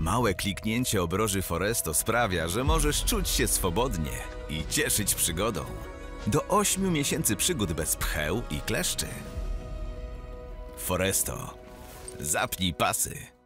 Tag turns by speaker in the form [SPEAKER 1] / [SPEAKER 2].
[SPEAKER 1] Małe kliknięcie obroży Foresto sprawia, że możesz czuć się swobodnie i cieszyć przygodą. Do 8 miesięcy przygód bez pcheł i kleszczy. Foresto. Zapnij pasy.